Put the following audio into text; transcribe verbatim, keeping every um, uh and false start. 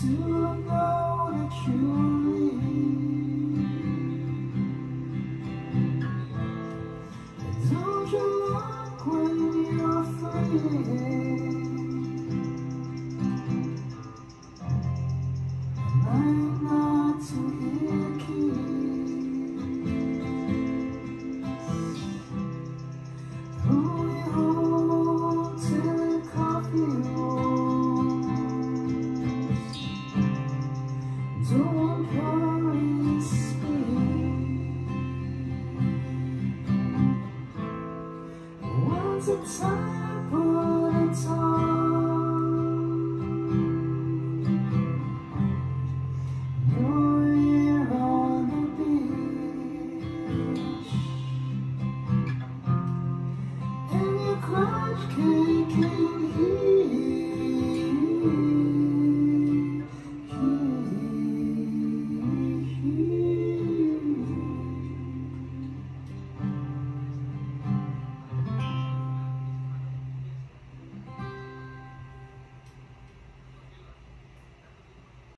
know that you leave. Don't you like when you're free? Am I not too icky? Only home till the coffee rolls. Don't want